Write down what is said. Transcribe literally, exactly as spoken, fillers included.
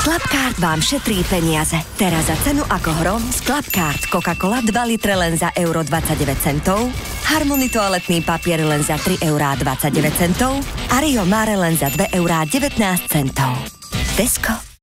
Clubcard vám šetrí peniaze. Teraz za cenu ako hrom z Clubcard Coca-Cola dva litre len za euro dvadsaťdeväť centov, Harmony toaletný papier len za tri eurá dvadsaťdeväť centov a Rio Mare len za dve eurá devätnásť centov. Tesco.